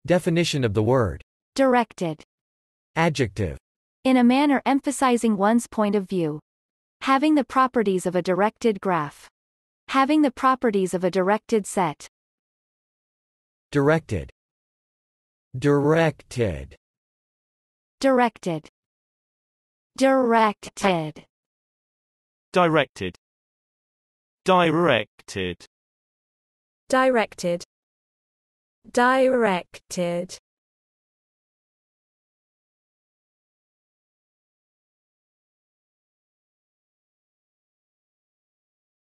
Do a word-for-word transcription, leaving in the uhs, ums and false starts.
Definition of the word. Directed. Adjective. In a manner emphasizing one's point of view. Having the properties of a directed graph. Having the properties of a directed set. Directed. Directed. Directed. Directed. Directed. Directed. Directed. Directed.